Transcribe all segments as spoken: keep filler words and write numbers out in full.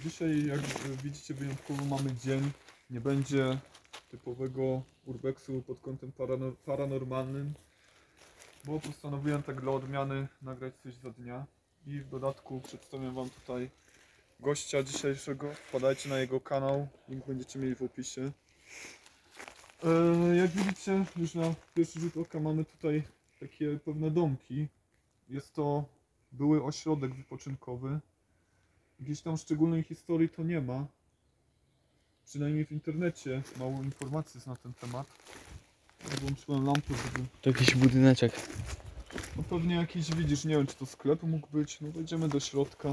dzisiaj, jak widzicie, wyjątkowo mamy dzień. Nie będzie typowego urbexu pod kątem paranor paranormalnym, bo postanowiłem tak dla odmiany nagrać coś za dnia. I w dodatku przedstawiam wam tutaj gościa dzisiejszego. Wpadajcie na jego kanał, link będziecie mieli w opisie. Eee, jak widzicie, już na pierwszy rzut oka mamy tutaj takie pewne domki. Jest to były ośrodek wypoczynkowy. Jakiejś tam szczególnej historii to nie ma. Przynajmniej w internecie mało informacji jest na ten temat. Włączyłem lampę, żeby... To jakiś budyneczek. No pewnie jakiś, widzisz, nie wiem czy to sklep mógł być. No wejdziemy do środka.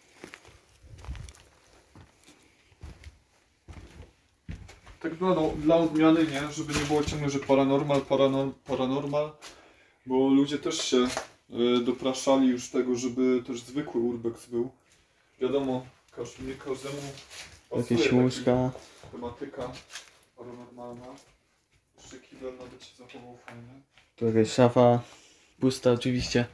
Tak dla, dla odmiany, nie? Żeby nie było ciągle, że paranormal, paranormal, paranormal. Bo ludzie też się y, dopraszali już tego, żeby też zwykły urbex był. Wiadomo, każ, nie każdemu Jakieś łóżka. Tematyka paranormalna. Jeszcze kibel nawet się zachował fajnie. Tu jakaś szafa. Pusta oczywiście.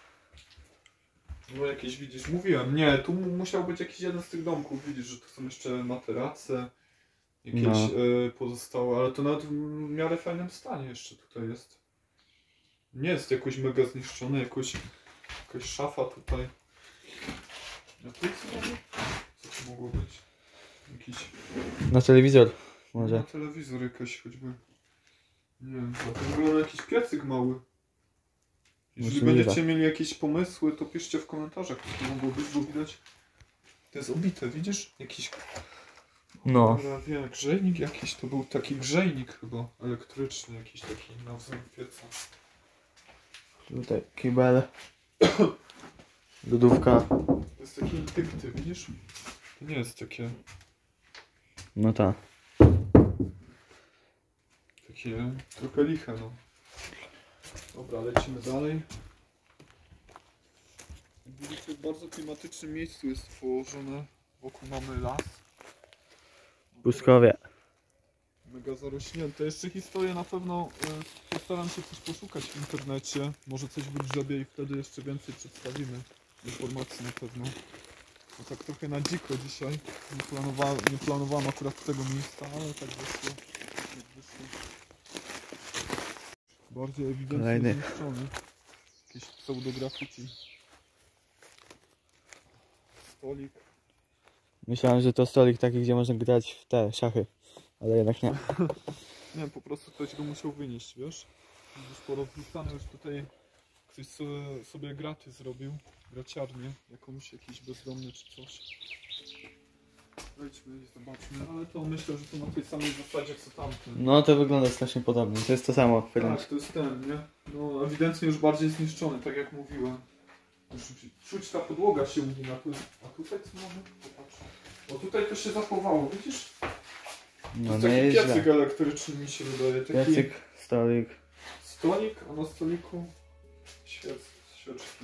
No jakieś widzisz, mówiłem, nie, tu musiał być jakiś jeden z tych domków, widzisz, że tu są jeszcze materace. Jakieś no. y, pozostałe, ale to nawet w miarę fajnym stanie jeszcze tutaj jest. Nie jest jakoś mega zniszczone, jakoś, jakaś szafa tutaj. A tu co, co to mogło być? Jakiś... Na telewizor może. Na telewizor jakaś choćby. Nie wiem, to wygląda jakiś piecyk mały. Jeżeli Możliwe. będziecie mieli jakieś pomysły, to piszcie w komentarzach, co to mogło być, bo widać. To jest obite, widzisz? Jakiś... No. Ja wiem, grzejnik jakiś, to był taki grzejnik chyba, elektryczny jakiś taki na wzór pieca. Tutaj kibel. Lodówka. To jest taki intykty, widzisz? To nie jest takie... No tak. Takie trochę liche, no. Dobra, lecimy dalej. Jak widzicie, w bardzo klimatycznym miejscu jest położone. Wokół mamy las. Puskowie. Mega zarośnięte. Jeszcze historię na pewno y, postaram się coś poszukać w internecie. Może coś wygrzebie i wtedy jeszcze więcej przedstawimy. Informacji na pewno. No tak trochę na dziko dzisiaj. Nie, planowa nie planowałem akurat tego miejsca, ale tak wyszło. Tak wyszło. Bardziej ewidentnie Kolejny. zniszczony. Jakieś pseudografiki. Stolik. Myślałem, że to stolik taki, gdzie można grać w te szachy. Ale jednak nie. Nie, po prostu ktoś go musiał wynieść, wiesz? Już porozrzucane, już tutaj ktoś sobie, sobie graty zrobił, graciarnię, jakąś, jakiś bezdomny czy coś. Wejdźmy i zobaczmy, ale to myślę, że to na tej samej zasadzie co tamten. No to wygląda strasznie podobnie. To jest to samo. Tak, to jest ten, nie? No ewidentnie już bardziej zniszczony, tak jak mówiłem. Już czuć ta podłoga się ugina, tu, a tutaj co mamy? Popatrz. O tutaj to się zachowało, widzisz? No To nie taki jest piecyk źle. elektryczny mi się wydaje. Taki Piecyk, stolik. stolik, a na stoliku świec, świeczki.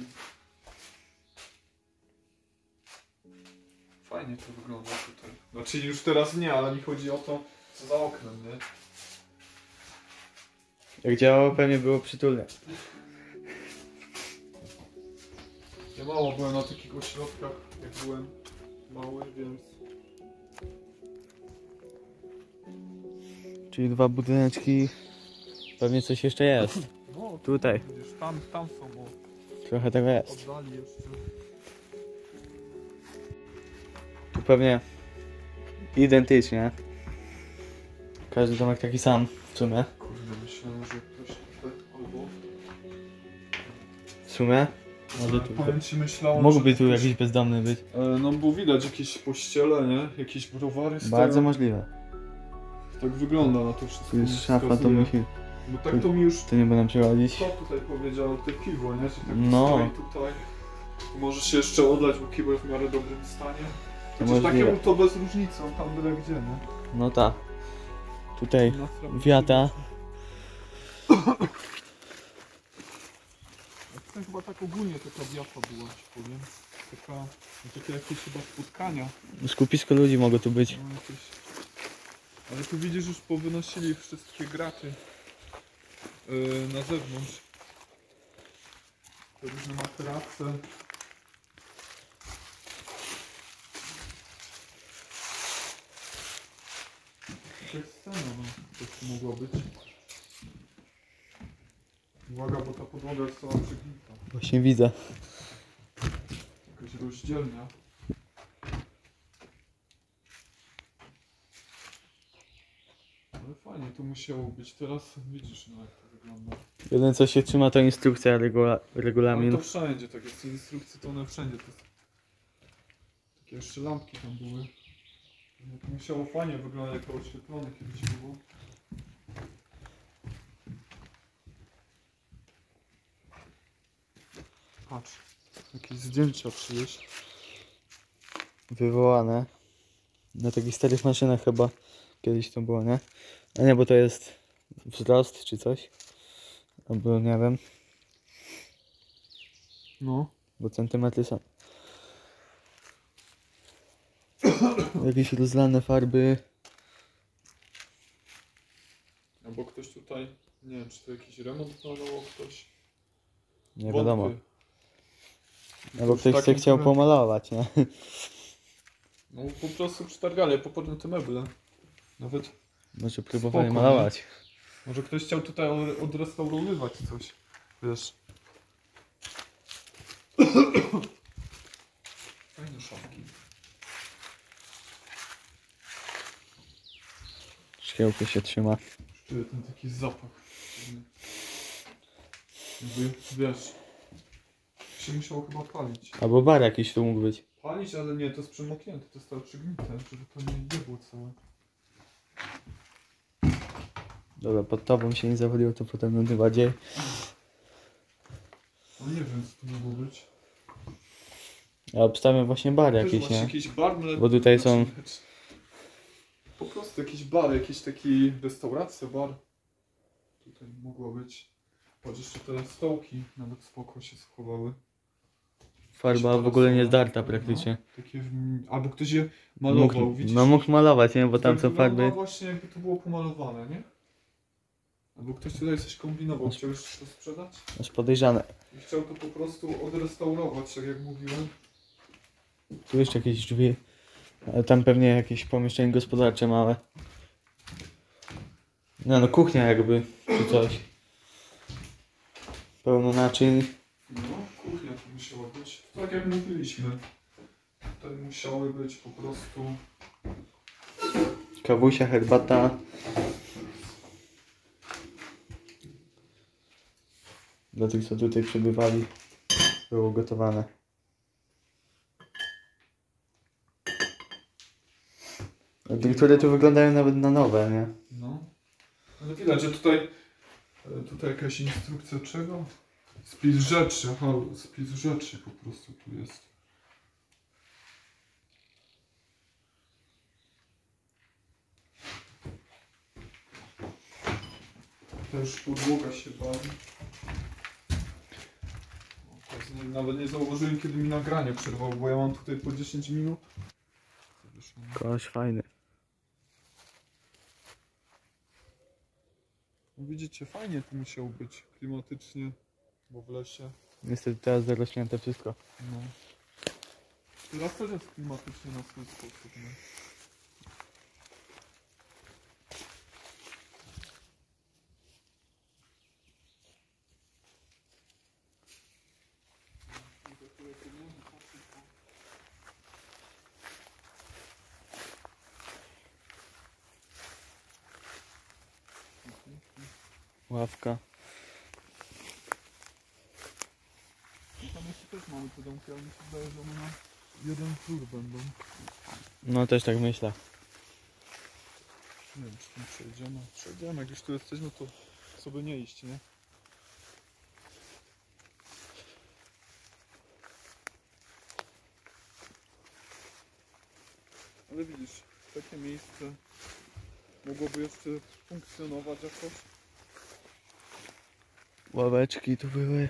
Fajnie to wygląda tutaj. Znaczy już teraz nie, ale mi chodzi o to, co za oknem, nie? Jak działało, pewnie było przytulne. Ja mało byłem na takich ośrodkach, jak byłem mały, więc... Czyli dwa budyneczki. Pewnie coś jeszcze jest. No, Tutaj. Widzisz, tam, tam są, bo Trochę tego jest. oddali jeszcze. Tu pewnie identycznie. Każdy domek taki sam w sumie. Kurde, myślałem, że ktoś tutaj albo... W sumie. Może tu. Powiem ci, myślałem, Mógłby że tu ktoś... jakiś bezdomny być. E, no bo widać jakieś pościele, nie? Jakieś browary stoją. Bardzo możliwe. Tak wygląda na to wszystko. Tu jest mi szafa, to wskazuje. musi. Bo tak to mi już... To nie będę przechodzić. Kto tutaj powiedział, te piwo, nie? Że tak No. stoi tutaj. Może się jeszcze odlać, bo kibel w miarę dobrym stanie. To Chociaż możliwe. takiemu to bez różnicy, on tam byle gdzie, nie? No tak. Tutaj Na stronę wiata. A tutaj chyba tak ogólnie taka diafa była, ci powiem. Taka, no takie jakieś chyba spotkania. Skupisko ludzi mogło tu być. No jakieś... Ale tu widzisz, już powynosili wszystkie graty yy, na zewnątrz. Te różne materace. jak scena, no. Coś tu mogło być. Uwaga, bo ta podłoga jest cała przegnita. Właśnie widzę. Jakaś rozdzielnia. Ale fajnie to musiało być. Teraz widzisz, no jak to wygląda. Jedyne co się trzyma to instrukcja, regula Ale regulamin. to wszędzie, tak jest. Instrukcje to one wszędzie. To jest... Takie jeszcze lampki tam były. No to musiało fajnie wyglądać, jako oświetlone kiedyś było. Patrz, jakieś zdjęcia przyjeść. Wywołane. Na takich starych maszynach chyba kiedyś to było, nie? A nie, bo to jest wzrost czy coś. Albo nie wiem, No. bo centymetry są. Jakieś rozlane farby. Albo ktoś tutaj, nie wiem, czy to jakiś remont planował ktoś. Nie Wątpię. wiadomo. To Albo już ktoś takim se chciał trudem- pomalować, nie? No po prostu przetargali, popadną te meble. Nawet Może próbowali Spoko, malować. może ktoś chciał tutaj o- odrestaurowywać coś. Wiesz. Fajne szafki. Szkiełko się trzyma. Czuję ten taki zapach. Jakby, wiesz, się musiało chyba palić. Albo bar jakiś tu mógł być. Palić, ale nie, to jest przemoknięte, to jest całe przygnite, żeby to nie było całe. Dobra, pod tobą się nie zawaliło, to potem nudy bardziej. No nie wiem, co to mogło być. Ja obstawiam właśnie bar Też jakiś, właśnie nie? jakiś bar, mle... Bo tutaj znaczy, są- lecz- Po prostu jakiś bar, jakiś taki restauracja, bar. Tutaj mogło być. Patrz, jeszcze te stołki nawet spoko się schowały. Farba w ogóle nie zdarta praktycznie. No, takie, w- albo ktoś je malował, Mógł, widzisz? no mógł malować, nie? Bo tam Tak są wygląda farby. właśnie jakby to było pomalowane, nie? Albo ktoś tutaj coś kombinował, chciał już to sprzedać? Aż podejrzane. I chciał to po prostu odrestaurować, tak jak mówiłem. Tu jeszcze jakieś drzwi. Ale tam pewnie jakieś pomieszczenie gospodarcze małe. No no kuchnia jakby, czy coś. Pełno naczyń. No, kuchnia to musiała być. Tak jak mówiliśmy. Tutaj musiały być po prostu... Kawusia, herbata. Dla tych co tutaj przebywali było gotowane. A niektóre tu wyglądają nawet na nowe, nie? No. Ale widać, że tutaj... e, Tutaj jakaś instrukcja czego? Spis rzeczy, aha, spis rzeczy po prostu tu jest. Też podłoga się bawi. O, teraz nie- Nawet nie zauważyłem, kiedy mi nagranie przerwało, bo ja mam tutaj po dziesięć minut. Koś fajny. No widzicie, fajnie tu musiało być, klimatycznie, bo w lesie. Niestety teraz zarośnięte wszystko. No. Teraz też jest klimatycznie na swój sposób, nie? Ławka. Tam jeszcze też mamy te domki, ale mi się wydaje, że one na jeden flur będą. No też tak myślę. Nie wiem, czy tam przejdziemy. Przejdziemy, jak już tu jesteśmy, to sobie nie iść, nie? Ale widzisz, takie miejsce mogłoby jeszcze funkcjonować jakoś. Ławeczki tu były.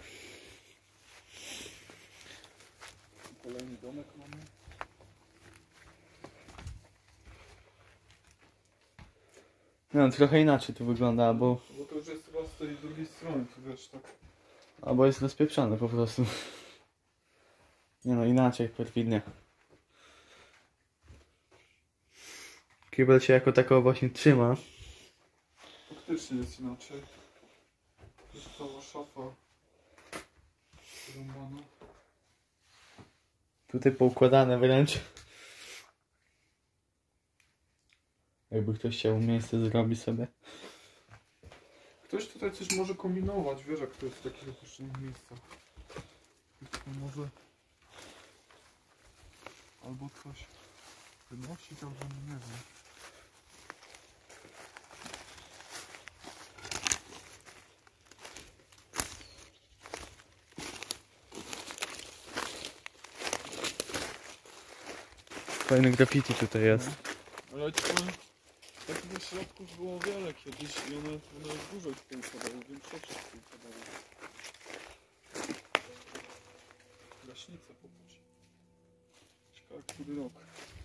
Kolejny domek mamy. No trochę inaczej tu wygląda, albo, Bo to już jest chyba z tej drugiej strony, to wiesz, tak. albo jest rozpieprzone po prostu. Nie no, inaczej, perfidnie. kibel się jako tako właśnie trzyma. Faktycznie jest inaczej. Jest cała szafa rąbana. Tutaj poukładane wręcz. Jakby ktoś chciał miejsce zrobić sobie. Ktoś tutaj coś może kombinować, wiesz, jak to jest w takich opuszczonych miejscach. Ktoś tu może albo coś wynosić, albo nie wiem. Fajny graffiti tutaj jest. Ale ci powiem, takich ośrodków było wiele kiedyś i one, one dużo ich poupadały, większość ich poupadały. Gaśnicę popatrz. Ciekawe, który rok.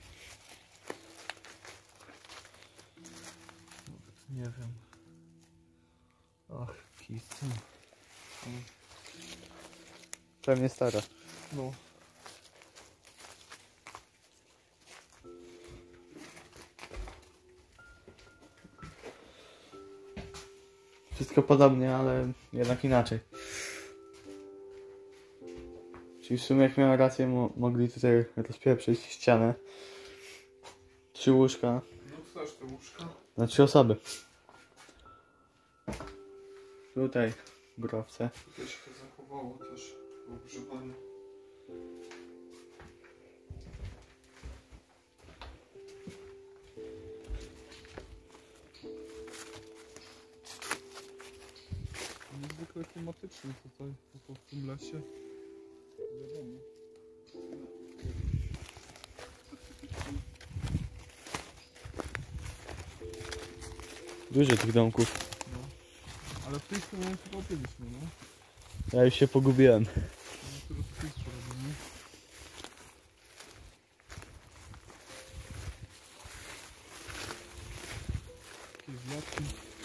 Nawet nie wiem. Ach, kisy. Pewnie stara. No. Wszystko podobnie, ale jednak inaczej. Czyli w sumie jak miałem rację, mo mogli tutaj rozpieprzyć ścianę. Trzy łóżka No też te łóżka. na trzy osoby. Tutaj growce. Tutaj się to zachowało też po ogrzewaniu. Niezwykle klimatyczny tutaj, po w tym lesie. Wiadomo. Dużo tych domków. No. Ale w tej stronie chyba byliśmy, no. Ja już się pogubiłem. No teraz w tej stronie robimy. Takie wiatki.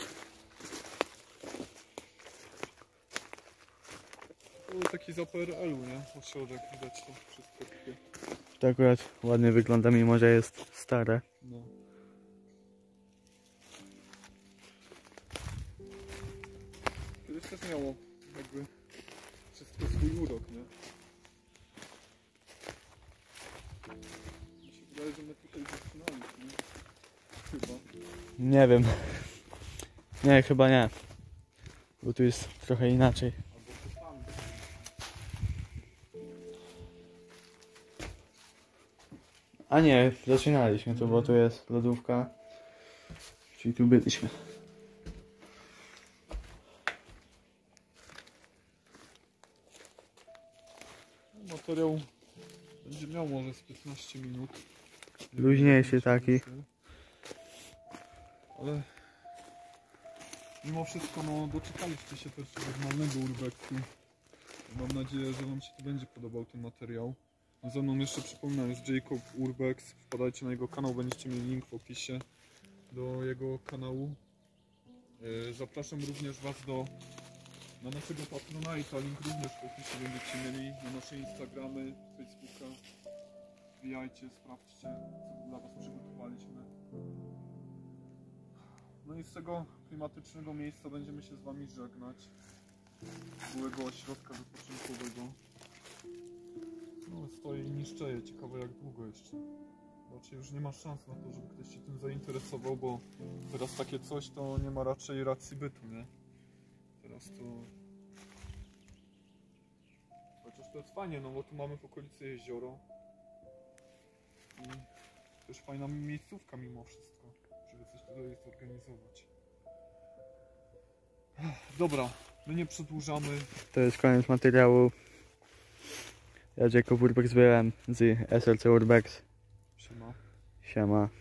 To był taki za P R L u, nie? Ośrodek, widać to wszystko takie. To akurat ładnie wygląda, mimo że jest stare. No. Kiedyś też miało jakby wszystko swój urok, nie? Mi się wydaje, że my tutaj zaczynaliśmy. Chyba. Nie wiem. Nie, chyba nie. Bo tu jest trochę inaczej. Albo to tam. A nie, zaczynaliśmy tu, bo tu jest lodówka. Czyli tu byliśmy. Materiał będzie miał może z piętnaście minut. Luźniejszy taki. Ale mimo wszystko no doczekaliście się też normalnego urbexu. Mam nadzieję, że wam się tu będzie podobał ten materiał. Ze mną jeszcze przypominam, jest Jacob Urbex. Wpadajcie na jego kanał, będziecie mieli link w opisie do jego kanału. Zapraszam również was do na naszego Patronite'a, link również w opisie będziecie mieli, na nasze Instagramy, Facebooka. Wbijajcie, sprawdźcie, co dla was przygotowaliśmy. No i z tego klimatycznego miejsca będziemy się z wami żegnać. Z byłego ośrodka wypoczynkowego. No stoi i niszczeje, ciekawe jak długo jeszcze. Raczej już nie ma szans na to, żeby ktoś się tym zainteresował, bo teraz takie coś to nie ma raczej racji bytu, nie? Teraz to... Chociaż to jest fajnie, no bo tu mamy w okolicy jezioro. I też fajna miejscówka mimo wszystko, żeby coś tutaj zorganizować. Dobra, my nie przedłużamy. To jest koniec materiału. Ja Jacob Urbex byłem z S L C Urbex. Siema. Siema.